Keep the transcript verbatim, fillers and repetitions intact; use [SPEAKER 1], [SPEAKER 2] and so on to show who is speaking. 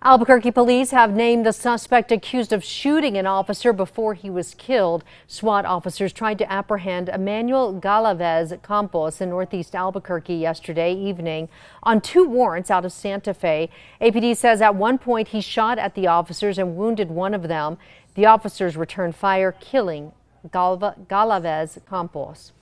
[SPEAKER 1] Albuquerque police have named the suspect accused of shooting an officer before he was killed. SWAT officers tried to apprehend Emmanuel Galavez Campos in northeast Albuquerque yesterday evening on two warrants out of Santa Fe. A P D says at one point he shot at the officers and wounded one of them. The officers returned fire, killing Galavez Campos.